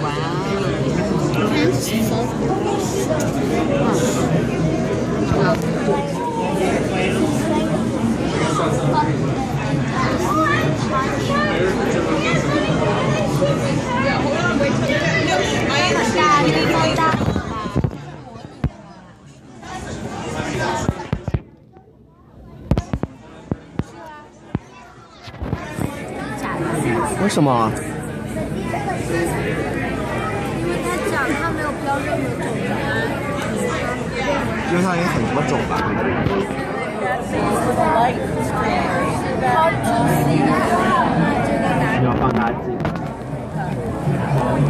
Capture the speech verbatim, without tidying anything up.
为什么？ 因为他讲他没有标准的种类， 因为它有很多种吧。你要放大镜。